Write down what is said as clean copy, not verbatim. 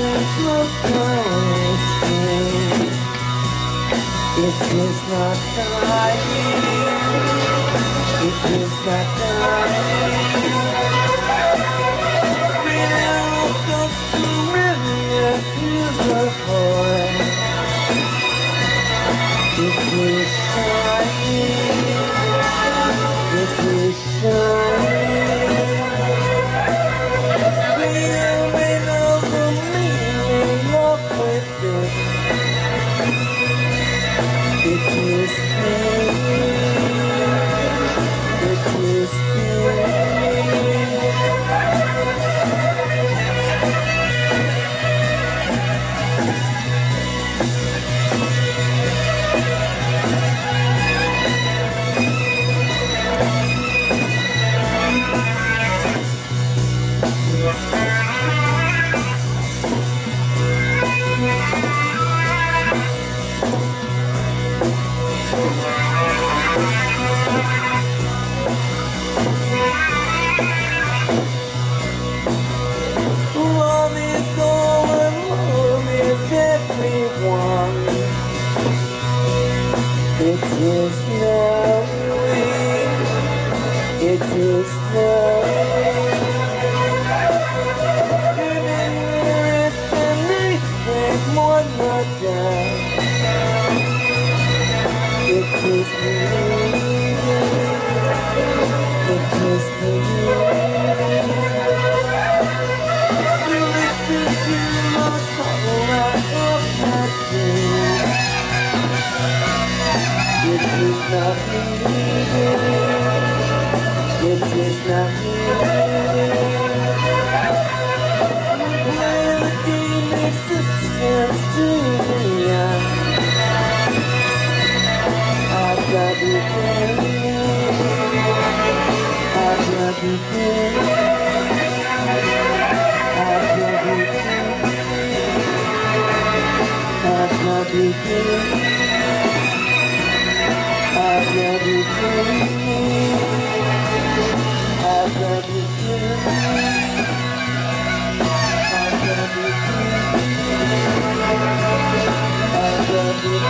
It is not dying. It is not dying. Now the surrender to the void. It is shining. It is shining. Feeling of the meaning of within. It is here. It is here. Love is all and love is everyone. It is knowing. It is knowing. And it's anything more than that. It is me. It is me. It is not needed. It is not needed. Play the game existence to the end. I've got you there. I've got you there. I've got you there. I've got you there. I've got you there. I've got you there. I've got you there. I've got you